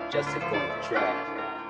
Justin on the track.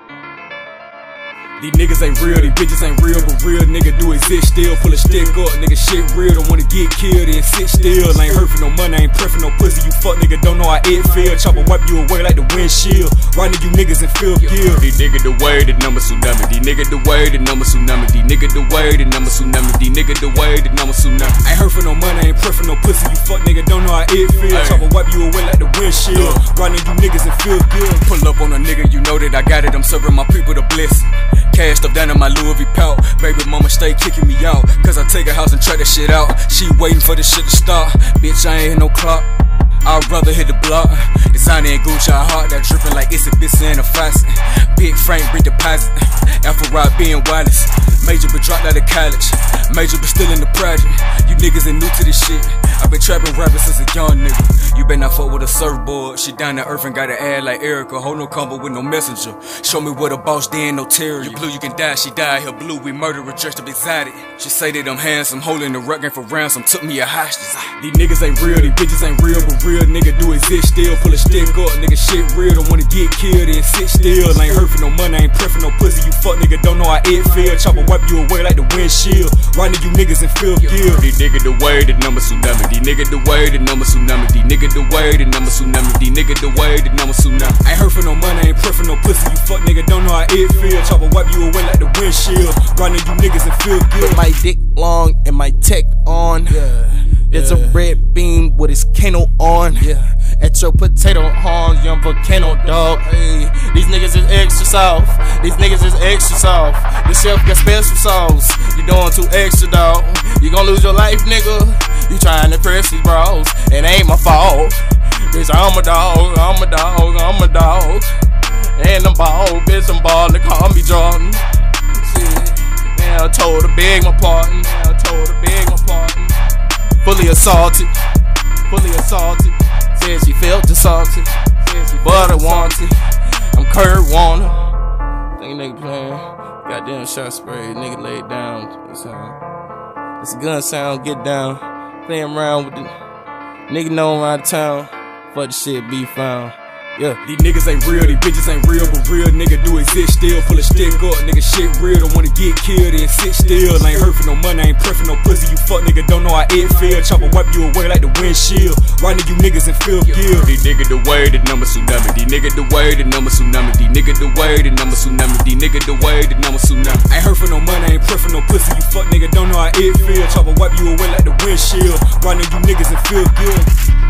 These niggas ain't real, these bitches ain't real, but real nigga do exist still. Pull a stick up, nigga shit real, don't wanna get killed and sit still. Ain't hurt for no money, ain't prep for no pussy, you fuck nigga don't know how it feel. Chopper wipe you away like the windshield, riding you niggas in fifth gear. These niggas the way, the number tsunami. These niggas the way, the number tsunami. These niggas the way, the number tsunami. These niggas the way, the number tsunami. Ain't hurt for no money, ain't prep for no pussy, you fuck nigga don't know how it feel. Chopper wipe you away like the windshield, riding you niggas in fifth gear. Pull up on a nigga, you know that I got it, I'm serving my people the blessing. Cash stuff down in my Louis V pouch. Baby mama stay kicking me out, cause I take a house and try that shit out. She waiting for this shit to start. Bitch, I ain't hit no clock, I'd rather hit the block. Designer and Gucci, I heart that dripping like it's a bitch in a faucet. Big Frank, big deposit. After ride being wireless. Major but dropped out of college. Major but still in the project. You niggas ain't new to this shit. I been trapping rapping since a young nigga. You better not fuck with a surfboard. She down to earth and got an ad like Erica. Hold no combo with no messenger. Show me what a boss did, no terror. You blue, you can die, she died. Her blue, we murder her, dressed up exotic. She say that I'm handsome, holding the rug game for ransom. Took me a hostage. These niggas ain't real, these bitches ain't real, but real nigga do exist still. Pull a stick up, nigga shit real, don't wanna get killed and sit still. Ain't hurt for no money, ain't prep for no pussy, you fuck nigga don't know how it feel. Chopper wipe you away like the windshield, riding you niggas in fifth gear. These niggas the way, the number tsunami. These niggas the way, the number tsunami. These niggas the way, the number tsunami. These niggas the way, the number tsunami. Ain't hurt for no money, ain't prep for no pussy, you fuck nigga don't know how it feel. Chopper wipe you away like the windshield, riding you niggas in fifth gear. With my dick long and my tech on, It's a red beam with his Kano on, At your potato horns, young volcano dog. Hey, these niggas is extra soft. These niggas is extra soft. The chef got special sauce. You doing too extra, dog. You gon' lose your life, nigga. You trying to impress these bros. It ain't my fault. Bitch, I'm a dog. I'm a dog. I'm a dog. And I'm bald, bitch. I'm bald. They call me Jordan. Shit. Man, I told her beg my pardon. Man, I told her beg my pardon. Fully assaulted. Fully assaulted. Said she felt assaulted, but I wanted. I'm Kurt Warner. Think nigga playing goddamn shot spray. Nigga laid down. It's a gun sound. Get down. Playing around with the nigga known around town. For the shit be found. These niggas ain't real, these bitches ain't real, but real nigga do exist still. Pull a stick up, nigga shit real, don't wanna get killed and sit still. Ain't hurt for no money, ain't prep for no pussy, you fuck nigga don't know how it feel. Chopper wipe you away like the windshield, riding you niggas in fifth gear. These niggas the way, the number tsunami. These niggas the way, the number tsunami. These niggas the way, the number tsunami. These niggas the way, the number tsunami. Ain't hurt for no money, ain't prep for no pussy, you fuck nigga don't know how it feel. Chopper wipe you away like the windshield, riding you niggas in fifth gear.